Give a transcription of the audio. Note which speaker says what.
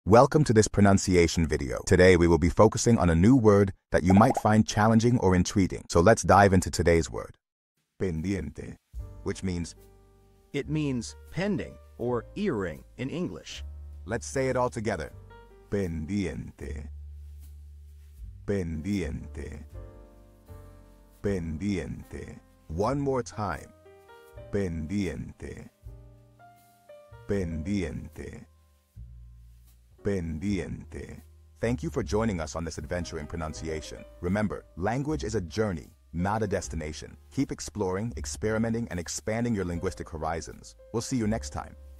Speaker 1: Welcome to this pronunciation video. Today we will be focusing on a new word that you might find challenging or intriguing. So let's dive into today's word. Pendiente, which means
Speaker 2: It means pending or earring in English.
Speaker 1: let's say it all together. Pendiente. Pendiente. Pendiente. One more time. Pendiente. Pendiente. Pendiente. Thank you for joining us on this adventure in pronunciation. Remember, language is a journey, not a destination. Keep exploring, experimenting, and expanding your linguistic horizons. We'll see you next time.